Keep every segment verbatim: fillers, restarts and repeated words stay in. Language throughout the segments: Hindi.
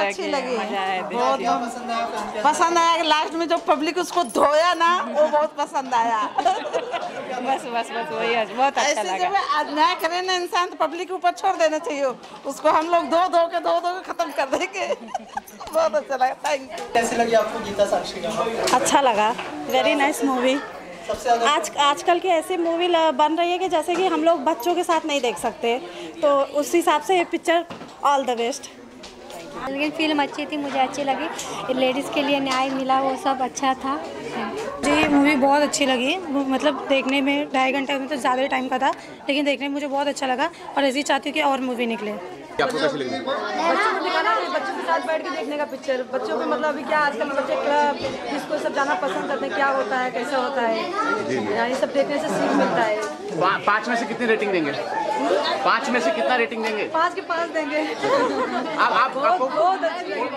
अच्छी लगी, बहुत पसंद आया। लास्ट में जो पब्लिक उसको धोया ना, वो बहुत पसंद आया। बस बस बस वही बहुत अच्छा लगा। ऐसे जब न्याय करे ना इंसान, तो पब्लिक के ऊपर छोड़ देना चाहिए, उसको हम लोग धो धो के धो धो के खत्म कर देंगे। बहुत अच्छा लगा, थैंक यू। कैसी लगी आपको गीता साक्षी का? अच्छा लगा, वेरी नाइस मूवी। आज आजकल की ऐसी मूवी बन रही है कि जैसे कि हम लोग बच्चों के साथ नहीं देख सकते, तो उस हिसाब से ये पिक्चर ऑल द बेस्ट। लेकिन फिल्म अच्छी थी, मुझे अच्छी लगी। लेडीज़ के लिए न्याय मिला, वो सब अच्छा था जी। मूवी बहुत अच्छी लगी, मतलब देखने में ढाई घंटे में तो ज़्यादा टाइम का था, लेकिन देखने में मुझे बहुत अच्छा लगा और ऐसी चाहती हूँ कि और मूवी निकले। आपको कैसी लगी? बच्चों को दिखाना है, बच्चों के साथ बैठ के देखने का पिक्चर। बच्चों को मतलब अभी क्या आजकल बच्चे क्लब जिसको सब जाना पसंद करते हैं, क्या होता है, कैसा होता है, ये सब देखने से सीख मिलता है। पा, पाँच में से कितनी रेटिंग देंगे? पाँच में से कितना रेटिंग देंगे? पाँच के पाँच देंगे। आप आप बहुत बहुत अच्छी लगी,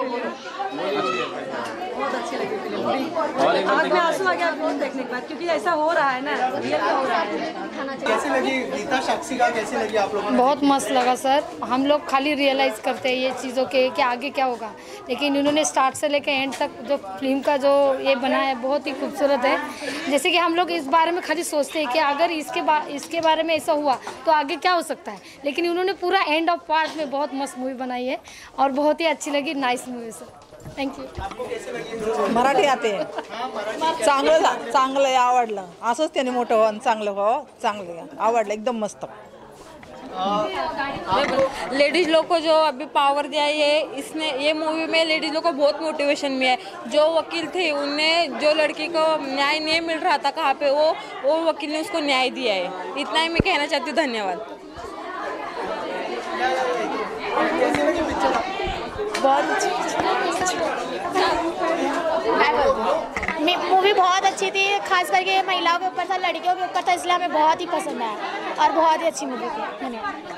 बहुत अच्छी लगी फिल्म। आँख में आंसू आ गया फिल्म देखने के बाद, क्योंकि ऐसा हो रहा है ना, रियल में हो रहा है। कैसी लगी गीता साक्षी का? कैसी लगी आप लोगों को? बहुत मस्त लगा सर। हम लोग खाली रियलाइज़ करते हैं ये चीज़ों के कि आगे क्या होगा, लेकिन इन्होंने स्टार्ट से लेकर एंड तक जो फिल्म का जो ये बना है बहुत ही खूबसूरत है। जैसे कि हम लोग इस बारे में खाली सोचते हैं कि अगर इसके बा, इसके बारे में ऐसा हुआ तो आगे क्या हो सकता है, लेकिन इन्होंने पूरा एंड ऑफ पार्ट में बहुत मस्त मूवी बनाई है और बहुत ही अच्छी लगी। Nice movie sir, thank you. Marathi आते चांगलं चांगलं आहे, आवडलं। असंच त्याने मोठं हो आणि चांगलं हो, चांगलं आवडलं, एकदम मस्त। लेडीज़ लोग को जो अभी पावर दिया है, ये इसने ये मूवी में लेडीज़ लोग को बहुत मोटिवेशन मिला है। जो वकील थे उन्हें जो लड़की को न्याय नहीं मिल रहा था कहाँ पे, वो वो वकील ने उसको न्याय दिया है। इतना ही मैं कहना चाहती हूँ, धन्यवाद। बहुत मूवी बहुत अच्छी थी, खास करके महिलाओं के ऊपर था, लड़कियों के ऊपर था, इसलिए हमें बहुत ही पसंद आया और बहुत ही अच्छी मूवी थी। धन्यवाद।